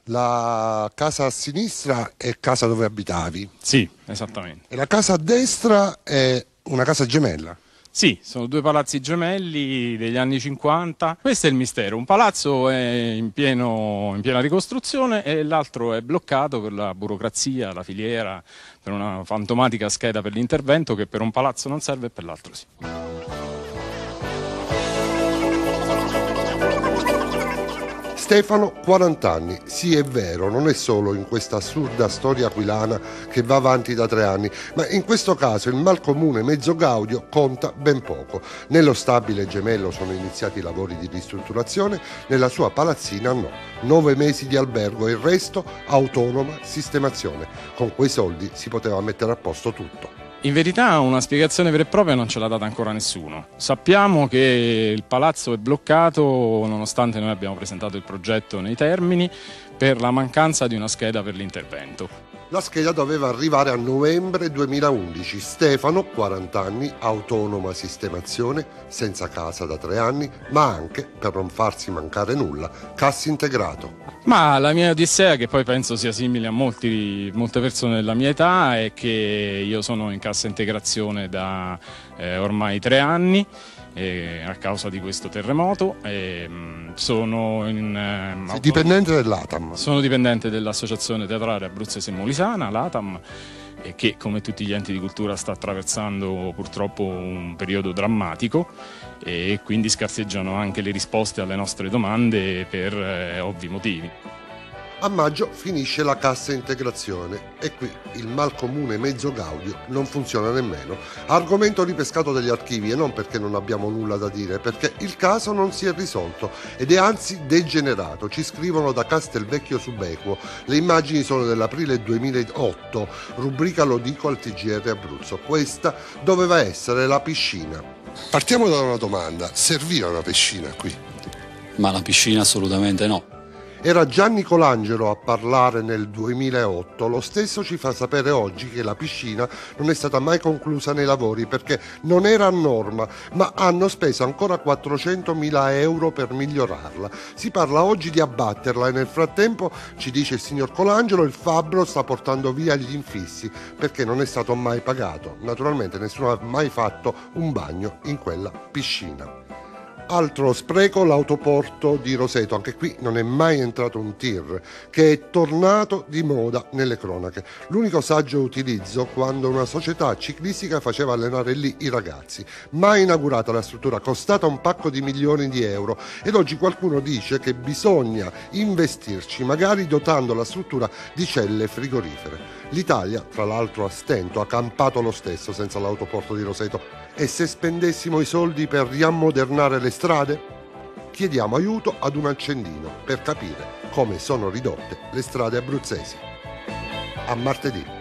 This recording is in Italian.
La casa a sinistra è casa dove abitavi Sì, esattamente. e la casa a destra è una casa gemella. Sì, sono due palazzi gemelli degli anni 50. Questo è il mistero. Un palazzo è in piena ricostruzione e l'altro è bloccato per la burocrazia, la filiera, per una fantomatica scheda per l'intervento che per un palazzo non serve e per l'altro sì. Stefano, 40 anni, sì è vero, non è solo in questa assurda storia aquilana che va avanti da 3 anni, ma in questo caso il malcomune Mezzo Gaudio conta ben poco. Nello stabile gemello sono iniziati i lavori di ristrutturazione, nella sua palazzina no. 9 mesi di albergo e il resto autonoma sistemazione. Con quei soldi si poteva mettere a posto tutto. In verità una spiegazione vera e propria non ce l'ha data ancora nessuno. Sappiamo che il palazzo è bloccato nonostante noi abbiamo presentato il progetto nei termini per la mancanza di una scheda per l'intervento. La scheda doveva arrivare a novembre 2011. Stefano, 40 anni, autonoma sistemazione, senza casa da 3 anni, ma anche, per non farsi mancare nulla, cassa integrato. Ma la mia odissea, che poi penso sia simile a molte persone della mia età, è che io sono in cassa integrazione da ormai 3 anni a causa di questo terremoto. Sono Dipendente dell'ATAM. Sono dipendente dell'Associazione Teatrale Abruzzese Molisana, l'ATAM, che come tutti gli enti di cultura sta attraversando purtroppo un periodo drammatico e quindi scarseggiano anche le risposte alle nostre domande per ovvi motivi. A maggio finisce la cassa integrazione e qui il malcomune Mezzo Gaudio non funziona nemmeno. Argomento ripescato dagli archivi e non perché non abbiamo nulla da dire, perché il caso non si è risolto ed è anzi degenerato. Ci scrivono da Castelvecchio Subequo. Le immagini sono dell'aprile 2008, rubrica Lo dico al TGR Abruzzo. Questa doveva essere la piscina. Partiamo da una domanda: serviva una piscina qui? Ma la piscina assolutamente no. Era Gianni Colangelo a parlare nel 2008, lo stesso ci fa sapere oggi che la piscina non è stata mai conclusa nei lavori perché non era a norma, ma hanno speso ancora 400.000 euro per migliorarla. Si parla oggi di abbatterla e nel frattempo, ci dice il signor Colangelo, il fabbro sta portando via gli infissi perché non è stato mai pagato. Naturalmente nessuno ha mai fatto un bagno in quella piscina. Altro spreco, l'autoporto di Roseto, anche qui non è mai entrato un tir, che è tornato di moda nelle cronache. L'unico saggio utilizzo quando una società ciclistica faceva allenare lì i ragazzi. Mai inaugurata la struttura, costata un pacco di milioni di euro ed oggi qualcuno dice che bisogna investirci, magari dotando la struttura di celle frigorifere. L'Italia, tra l'altro a stento, ha campato lo stesso senza l'autoporto di Roseto. E se spendessimo i soldi per riammodernare le strade? Chiediamo aiuto ad un accendino per capire come sono ridotte le strade abruzzesi. A martedì.